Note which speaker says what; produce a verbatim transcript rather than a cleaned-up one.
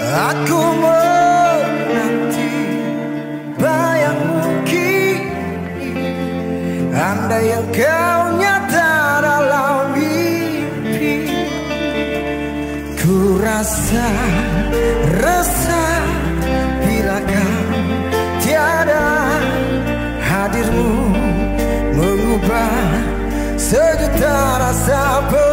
Speaker 1: Aku menanti bayangmu kini, andai engkau nyata dalam mimpi. Ku rasa resah bila kau tiada, hadirmu mengubah sejuta rasa.